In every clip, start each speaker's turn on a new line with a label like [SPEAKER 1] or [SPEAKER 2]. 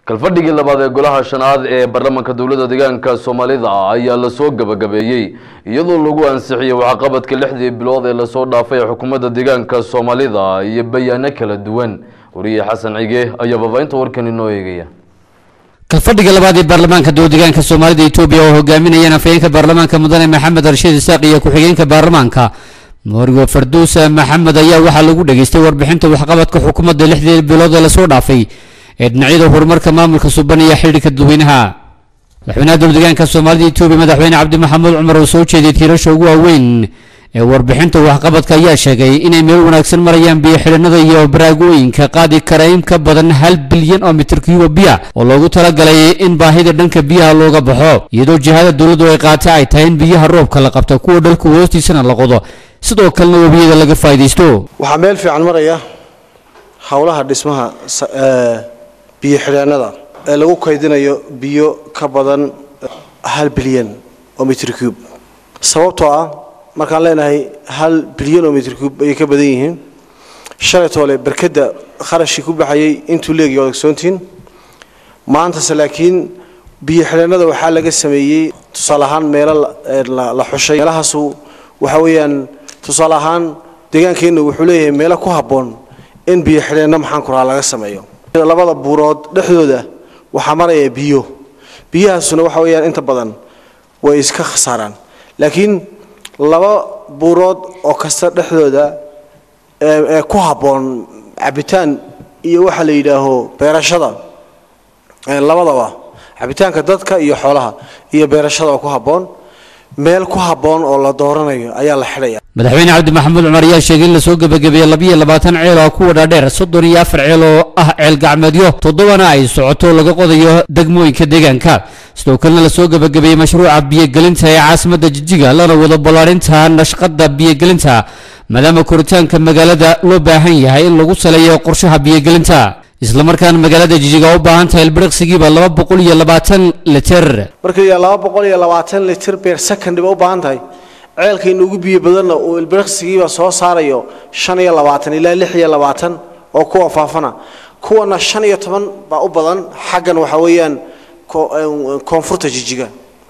[SPEAKER 1] kalfadhigii labaad ee golaha shanaad ee baarlamaanka dowladda deegaanka Soomaalida ayaa la soo gabagabeeyay iyadoo lagu ansixiyay waxqabadka 6 bilood ee la soo dhaafay xukuumadda deegaanka Soomaalida iyo bayaano kala duwan. Wariye Xasan Cige ayaa baabaynta warkan inoo eegaya.
[SPEAKER 2] kalfadhiga labaad ee baarlamaanka dowladda deegaanka Soomaalida Itoobiya oo hogaaminayaan afayeenka baarlamaanka mudane Maxamed Rashid Isaaq iyo ku-xigeenka baarlamaanka Moorigo Farduusa Maxamed ayaa waxa lagu dhageystay warbixinta waxqabadka xukuumadda 6 bilood ee la soo dhaafay dhinacyada horumarka maamulka suban iyo xiriirka dadweynaha. madaxweynaha dowladda deegaanka Soomaalida Itoobiya madaxweyne Cabdi Maxamuud Cumar oo soo jeediyay tirasho ugu weyn ee warbixinta waxqabadka ayaa sheegay inay meel wanaagsan marayaan biyo xiranada iyo baraagooyinka qaadi kara in ka badan 1 bilyan oo mitir kiiba biyo oo loogu talagalay in baahida dhanka biyaha looga baxo iyadoo jihada dawladdu ay qaatay ay tahay in biyaha roobka la qabto kuwa dalku hoostiisana la qodo sidoo kalena wabiyada laga faa'iideysto.
[SPEAKER 3] waxa meel fiican maraya hawlaha dhismaha biyo xiranada ee lagu kaydinayo biyo ka badan 1 bilyan oo mitir kiib sababtoo ah markaan leenahay 1 bilyan oo mitir kiib ay ka badan yihiin shalaytoole barkada kharashi ku baxayay intuu leeyahay ogsoontiin maanta laakiin biyo xiranada waxa laga sameeyay tusaalahan meel la xushay meelahaas waxa weeyaan tusaalahan deegaankeenu wuxuu leeyahay meel ku haboon in biyo xirana maxaan ku laga sameeyo labada buurood dhexdooda waxa maraya biyahaasuna waxa weeyaan inta badan way iska khasaaraan laakiin laba buurood oo kasta dhexdooda ee ku haboon cabitaan iyo waxa la yiraahdo beerashada labadaba cabitaanka dadka iyo xoolaha iyo beerashada ku haboon meel ku haboon oo la dooranayo ayaa la xidhaya.
[SPEAKER 2] madaxweyne Cabdi Maxamuud Cumar ayaa sheegay in la soo gabagabeeyay 22 ceel oo ku wada dheer 34 ceel oo ah ceel gacmeedyo 7 ay socoto laga qodayo degmooyinka deegaanka sidoo kalena la soo gabagabeeyay mashruuca biyo gelinta ee caasimadda Jijjiga lana wada balaarinta nashqada biyo gelinta maadaama koritaanka magaalada loo baahan yahay in lagu saleeyo qorshaha biyo gelinta isla markaan magaalada Jijjiga u baahan tahay ilbiriqsigiiba 220 litir
[SPEAKER 3] markii 220 litir per second u baahan tahay ceelka inuu biyo badan oo ilbiriqsigiiba soo saarayo 25 ilaa 26 oo kuwa faafana kuwana 15 baa u badan xaggan waxa weeyaan koonfurta Jijjiga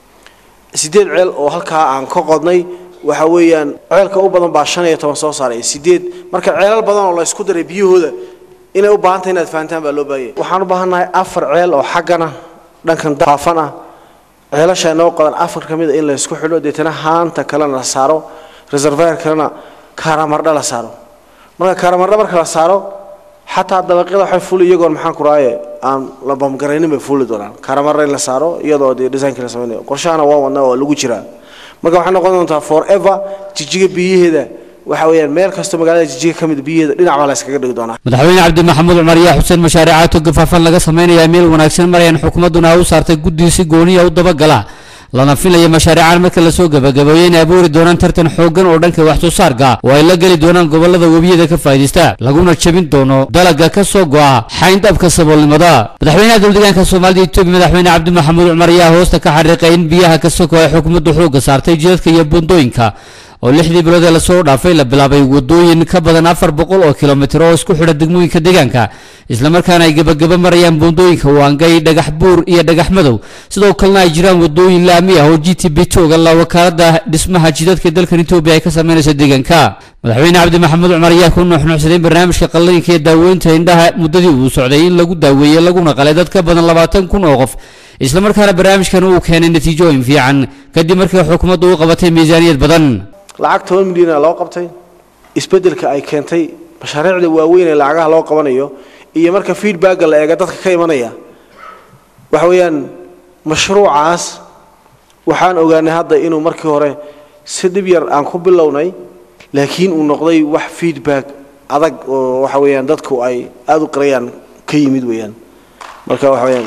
[SPEAKER 3] 8 ceel oo halka aan ka qodnay waxa weeyaan ceelka u badan baa 15 soo saaray 8 marka ceelal badan oo la isku daray biyahooda inay u baahan tahay inaad fahantaan baa loo baahayay waxaan u baahanahay 4 ceel oo xaggana dhankan daafana ceelasha noo qodan 4 kamid in la isku xidho deetana haanta kala la saaro reservoir kalena karamardha la saaro marka karamardha marka la saaro xataa dabaqyada waxay fuul iyagoo maxaan ku raaye aan la bamgareynin bay fuuli doonaan karamardha in la saaro iyadoo design-ka la sameeyo qorshahana waa wadnaa oo lagu jiraa marka waxay noqon doontaa forever Jijjiga biyaheeda waxa weeyaan meel kasto magaalada Jijjiga kamid biyaheeda dhinac baa la iskaga dhigi doonaa.
[SPEAKER 2] madaxweyne Cabdi Maxamuud Cumar ayaa xuseen mashaariicada gafaafan laga sameeyay meel wanaagsan marayaan xukuumaduna u saartay guddi si gooniya u dabagala lana filayo mashaariicada marka la soo gabagabeeyay in abuuri doonaan tartan xoogan oo dhanka wax soo saarka oo ay la gali doonaan gobolada wabiyada ka faa'iideysta laguna jabin doono dalaga ka soo go'a xayndaabka saboolnimada. madaxweynaha dowladda deegaanka Soomaalida Itoobiya madaxweyne Cabdi Maxamuud Cumar ayaa hoosta ka xariiqay in biyaha ka soo go'a xukuumaddu xooga saartay jidadka iyo buundooyinka oo 6 bilood la soo dhaafay la bilaabay wadooyin ka badan 400 oo kiiloomitir oo isku xidha degmooyinka deegaanka isla markaana ay gabagaba marayaan buundooyinka Waangay dhagax buur iyo dhagax madow sidoo kalena ay jiraan wadooyin laami ah oo GTB tooga la wakaalada dhismaha jidadka dalka Itoobiya ay ka sameynayso deegaanka. madaxweyne Cabdi Maxamuud Cumar ayaa ku nuuxnuuxsaday barnaamijka qalliinka ee daaweynta indhaha muddadii uu socday in lagu daaweeyo laguna qalay dad ka badan 20,000 oo qof isla markaana barnaamijkan uu keenay natiijooyin fiican kadib markii xukuumaddu u qabatay miisaaniyad badan
[SPEAKER 3] lacag 10 milyan loo qabtay isbedelka ay keentay mashaariicda waaweyn ee lacagaha loo qabanayo iyo marka feedback la eega dadka ka imanaya waxa weeyaan mashruucaas waxaan ogaanay hadda inuu markii hore si dib yar aan ku bilownay laakiin uu noqday wax feedback adag oo waxa weeyaan dadku ay aad u qariyaan ka yimid weeyaan marka waxa weeyaan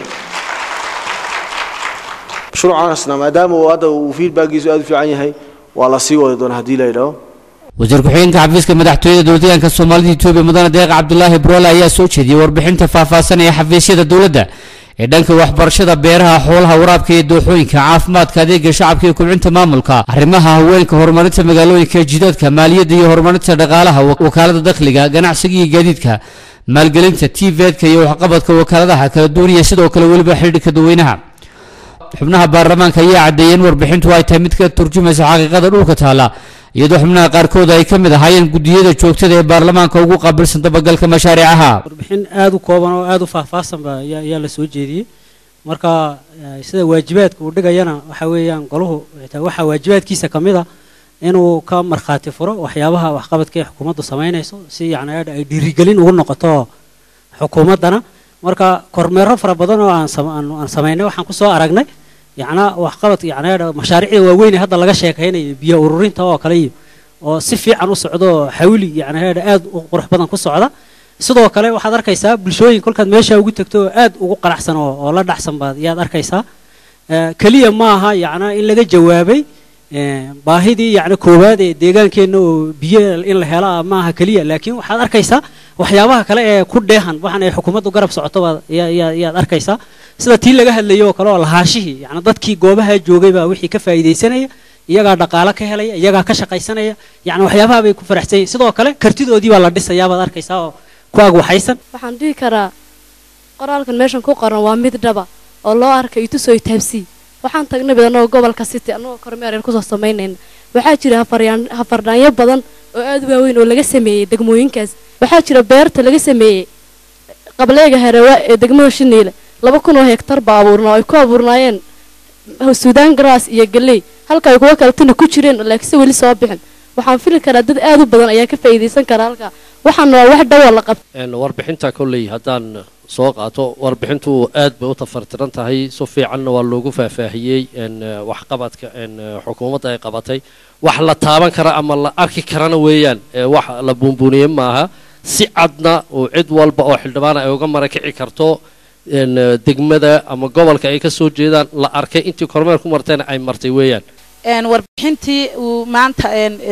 [SPEAKER 3] mashruucaasna maadaama uu hadda uu feedbackiisu aad u fiican yahay wala sii wada doona hadii la yiraahdo.
[SPEAKER 2] wasiir ku-xigeenka xafiiska madaxtooyada dowladda deegaanka Soomaalida Itoobiya mudane Deeq Cabdullaahi Broole ayaa soo jeediyay warbixinta faahfaahsan ee xafiisyada dowladda ee dhanka waxbarashada beeraha xoolaha waraabka iyo dooxooyinka caafimaadka adeega shacabka iyo kubcinta maamulka arrimaha haweenka horumarinta magaalooyinka jidadka maaliyadda iyo horumarinta dhaqaalaha wakaalada dakhliga ganacsiga iyo gaadiidka maalgelinta tvka iyo waxqabadka wakaaladaha kala duwan iyo sidoo kale weliba xidhiidhka dadweynaha. xubnaha baarlamaanka ayaa caddeeyeen warbixintu ay tahay mid ka turjumaysa xaqiiqada dhulka taala iyadoo xubnaha qaarkood ay ka mid ahaayeen gudiyada joogtada ee baarlamaanka ugu qaabilsan dabagalka mashaariicaha.
[SPEAKER 4] warbixin aad u kooban oo aad u faahfaahsan ayaa la soo jeediyey marka sida waajibaadka uu dhigayana waxa weeyaan goluhu waxa waajibaadkiisa kamid ah inuu ka markhaati furo waxyaabaha waxqabadka ee xukuumaddu samaynayso si yacni ay dhiirigelin ugu noqoto xukuumaddana. marka kormeero fara badan oo aan samaynay waxaan ku soo aragnay yacni waxqabad yacni mashaariicda waaweyn ee hadda laga sheekaynayo biyo ururinta oo kale oo si fiican u socdo xawli yacni aad u qurux badan ku socda. sidoo kale waxaad arkaysaa bulshooyin kolkaad meesha ugu tagto aad ugu qanacsan oo la dhaxsan baad yaad arkaysaa. kaliya maaha yacni in laga jawaabay baahidii yacni koowaad ee deegaankeena oo biyo in la helo maaha kaliya laakiin waxaad arkaysaa waxyaabaha kale ee ku dheehan waxaan ay xukuumaddu garab socoto yaad arkaysaa sida tii laga hadlayo oo kale oo lahaashihii yacni dadkii goobaha joogay baa wixii ka faa'iidaysanaya iyagaa dhaqaale ka helaya iyagaa ka shaqaysanaya yacni waxyaabaha bay ku faraxsan yihiin. sidoo kale kartidoodii baa la dhisayaa baad arkaysaa oo ku ag waxaysan.
[SPEAKER 5] waxaan dhihi karaa qoraalkan meeshan ku qoran waa mid dhaba oo loo arkay itusoo taabsii. waxaan tagnay badanoo gobolka city anagoo kormeer ku soo samaynayna waxaa jira hafardhaanyo badan oo aad waaweyn oo laga sameeyay degmooyinkaas. waxaa jira beerta laga sameeyay qableega harewa ee degmada Shiniile 2,000 oo hektar baa abuurnaa ay ku abuurnaayeen Suudaan grass iyo galey halka ay kuwa kale tuna ku jireen laakiin wali soo bixin. waxaan fili karaa dad aad u badan ayaa ka faa'iideysan kara halka waxaan waa wax dhaw la qabtay.
[SPEAKER 6] warbixinta kulli haddaan soo qaato warbixintu aad bay u tafartiran tahay si fiicanna waa loogu faahfaahiyey waxqabadka xukuumadda ay qabatay wax la taaban kara ama la arki karana weeyaan wax la buunbuuniyey maaha si cadna oo cid walba oo xildhibaan ay uga marakici karto degmada ama gobolka ay ka soo jeedaan la arkay intii kormeer ku martayna ay martay weeyaan.
[SPEAKER 7] warbixintii uu maanta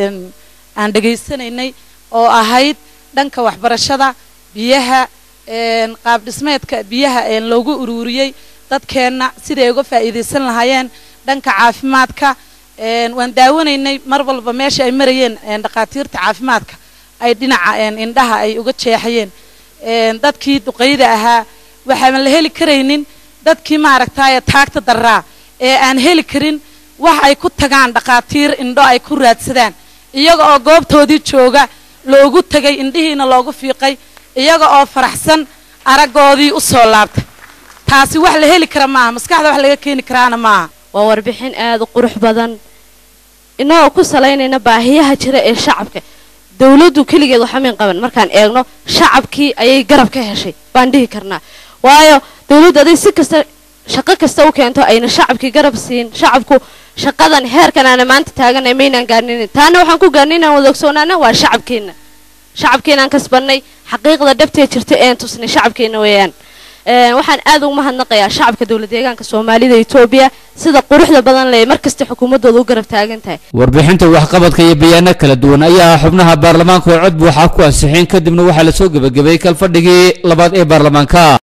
[SPEAKER 7] aan dhageysanaynay oo ahayd dhanka waxbarashada biyaha qaab dhismeedka biyaha loogu ururiyay dadkeena siday uga faa'iideysan lahaayeen dhanka caafimaadka. waan daawanaynay mar walba meesha ay marayeen dhaqaatiirta caafimaadka ay dhinaca indhaha ay uga jeexayeen dadkii duqeyda ahaa waxaan la heli karaynin dadkii maaragtay taagta daraa ee aan heli karin wax ay ku tagaan dhaqaatiir indho ay ku raadsadaan iyaga oo goobtoodii jooga loogu tagay indhihiina loogu fiiqay iyaga oo faraxsan aragoodii u soo laabtay. taasi wax la heli kara maaha maskaxda wax laga keeni karaana maaha.
[SPEAKER 5] waa warbixin aad u qurux badan inoo ku salaynayna baahiyaha jira ee shacabka. dawladdu kaligeed waxa meen qaban markaan eegno shacabkii ayay garab ka heshay baan dhihi karnaa waayo dawladdu aday si kasta shaqo kasta u keento ayna shacabkii garab siin shacabku shaqadan heerkan aan maanta taaganay meynaan gaarnin taana waxaan ku gaarninaa wada ogsoonaana waa shacabkeena kasbanay xaqiiqda dhabtee jirta ee tusnay shacabkeena weeyaan. waxaan aad ugu mahadnaqayaa shacabka dawlad deegaanka Soomaalida Itoobiya sida quruxda badan leh markasta xukuumadooda u garab taagan tahay.
[SPEAKER 2] warbixinta waxqabadka iyo bayaano kala duwan ayaa xubnaha baarlamaanka oo cod buuxa ku ansixin kadibna waxaa la soo gabagabeeyay kalfadhigii labaad ee baarlamaanka.